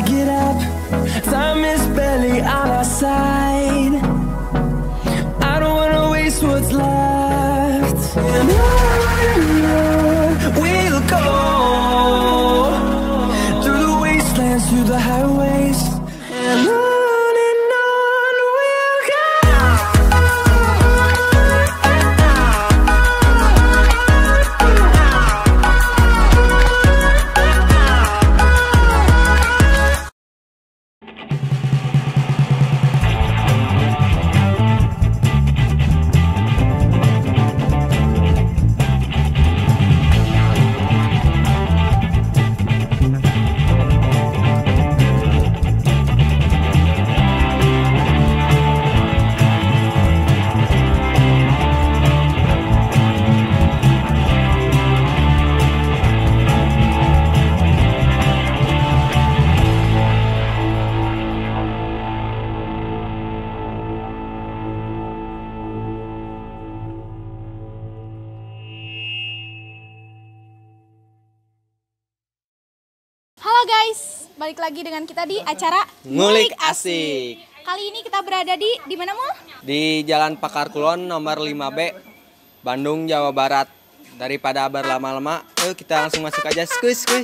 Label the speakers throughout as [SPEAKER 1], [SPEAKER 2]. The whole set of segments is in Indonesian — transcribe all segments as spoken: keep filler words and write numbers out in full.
[SPEAKER 1] gotta get up. Time is barely on our side. I don't wanna waste what's left. And on we'll go, through the wastelands, through the highways, and on.
[SPEAKER 2] Halo guys, balik lagi dengan kita di acara
[SPEAKER 3] Ngulik Asik.
[SPEAKER 2] Kali ini kita berada di di mana, Mul?
[SPEAKER 3] Di Jalan Pakar Kulon nomor lima B, Bandung, Jawa Barat. Daripada berlama-lama, ayo kita langsung masuk aja. Skuy, skuy.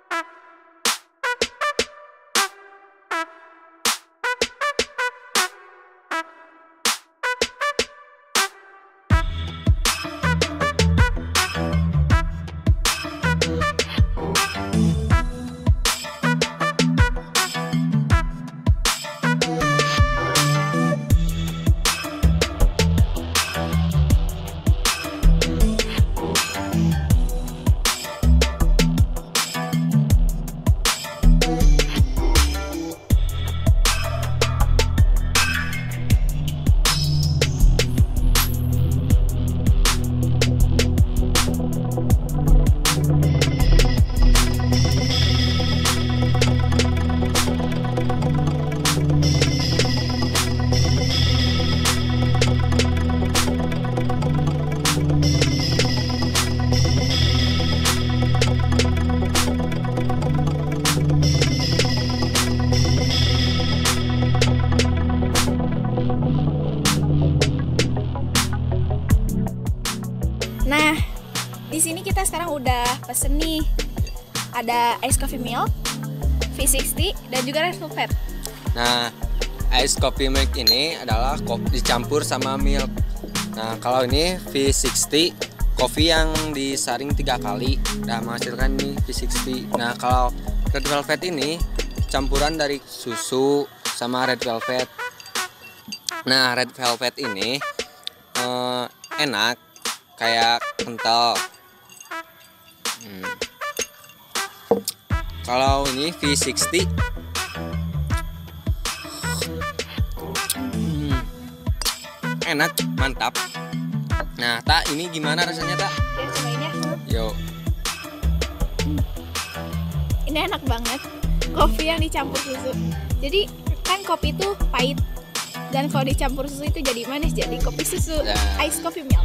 [SPEAKER 2] Nah, di sini kita sekarang udah pesen nih. Ada ice coffee milk, V enam puluh dan juga red velvet.
[SPEAKER 3] Nah, ice coffee milk ini adalah kopi dicampur sama milk. Nah, kalau ini V enam puluh kopi yang disaring tiga kali dan menghasilkan ini V enam puluh. Nah, kalau red velvet ini campuran dari susu sama red velvet. Nah, red velvet ini eh, enak, kayak kental. Hmm. Kalau ini V enam puluh hmm. enak, mantap. Nah, Tak, ini gimana rasanya, Tak?
[SPEAKER 2] Ya, cobain ya.
[SPEAKER 3] Yuk.
[SPEAKER 2] Ini enak banget. Kopi yang dicampur susu. Jadi kan kopi itu pahit. Dan kalau dicampur susu itu jadi manis. Jadi kopi susu,
[SPEAKER 3] nah.
[SPEAKER 2] Ice coffee milk.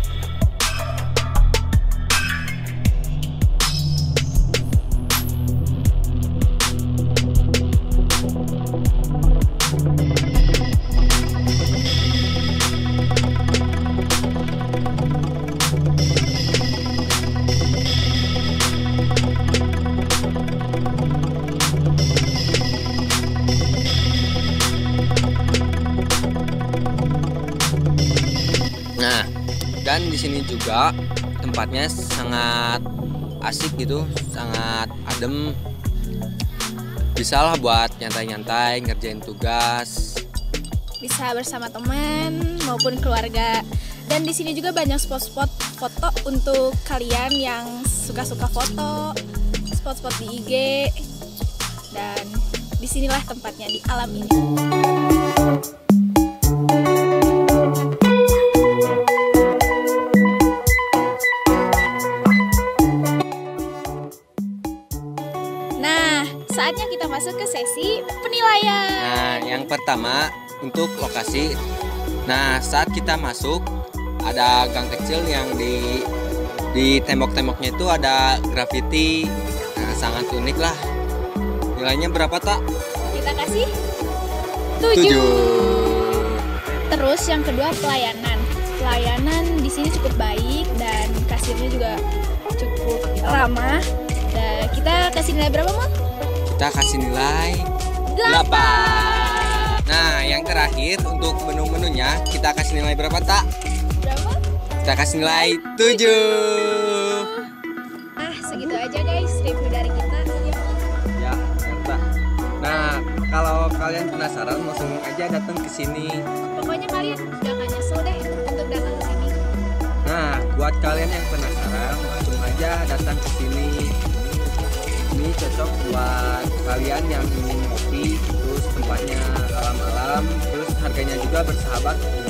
[SPEAKER 3] Nah, dan di sini juga tempatnya sangat asik gitu, sangat adem. Bisa lah buat nyantai-nyantai, ngerjain tugas.
[SPEAKER 2] Bisa bersama teman maupun keluarga. Dan di sini juga banyak spot-spot foto untuk kalian yang suka-suka foto, spot-spot di I G. Dan disinilah tempatnya di alam ini. Saatnya kita masuk ke sesi penilaian.
[SPEAKER 3] Nah, yang pertama untuk lokasi. Nah, saat kita masuk ada gang kecil yang di di tembok-temboknya itu ada graffiti. Nah, sangat unik lah. Nilainya berapa, Tak?
[SPEAKER 2] Kita kasih tujuh. Terus yang kedua pelayanan. Pelayanan di sini cukup baik dan kasirnya juga cukup ramah. Dan kita kasih nilai berapa, Mal?
[SPEAKER 3] Kita kasih nilai delapan. Nah, yang terakhir untuk menu-menunya kita kasih nilai berapa, Tak?
[SPEAKER 2] Berapa?
[SPEAKER 3] Kita kasih nilai tujuh.
[SPEAKER 2] Ah, segitu aja guys review dari kita.
[SPEAKER 3] Ya, Tak. Nah, kalau kalian penasaran langsung aja datang ke sini.
[SPEAKER 2] Pokoknya kalian udah gak nyesel deh untuk datang ke sini.
[SPEAKER 3] Nah, buat kalian yang penasaran langsung aja datang ke sini. Ini cocok buat kalian yang ingin ngopi, terus tempatnya alam-alam, terus harganya juga bersahabat.